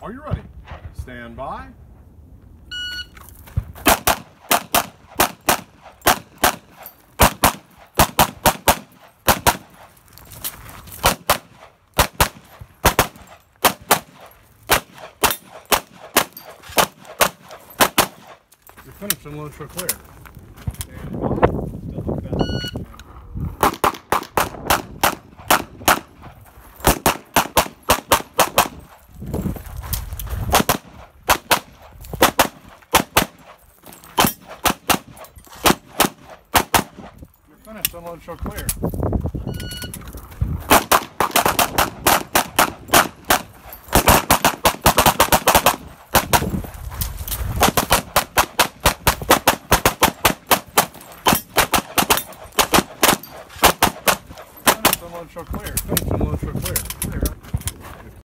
Are you ready? Stand by. You're finished and load show clear. Stand by. Still look back. You're finished, unload, show clear.